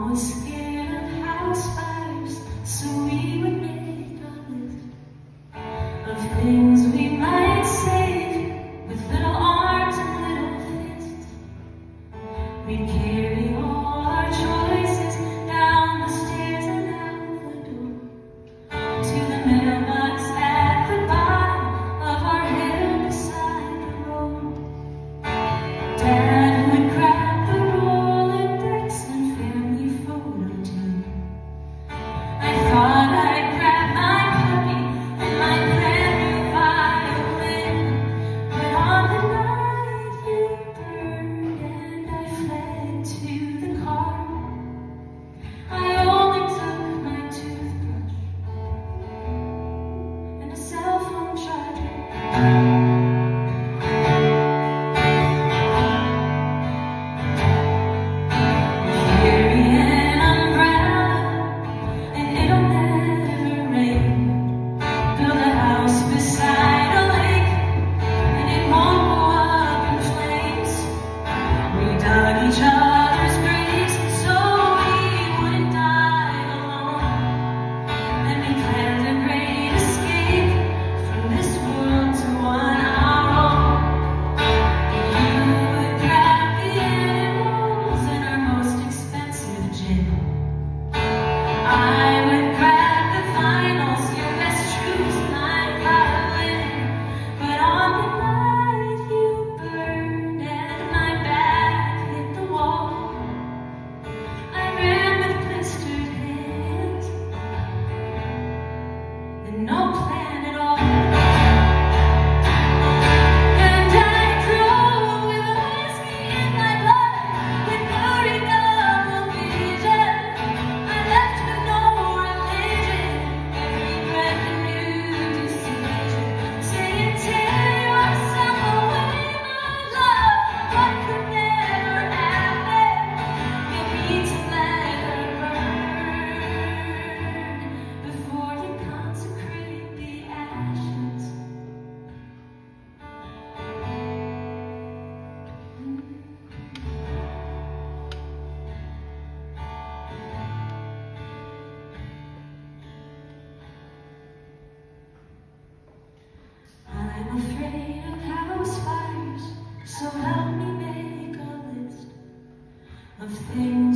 was scared of house fires, so we would make a list of things we might save with little arms and little fists. We'd carry all our choices down the stairs and out the door to the mailbox at the bottom of our hill beside the road. Dad would grab the Rolodex and family photo too. I thought I'd grab my puppy and my brand new violin, but on the night you burned and I fled to the car, I only took my toothbrush and a cell phone charger. I'm afraid of house fires, so help me make a list of things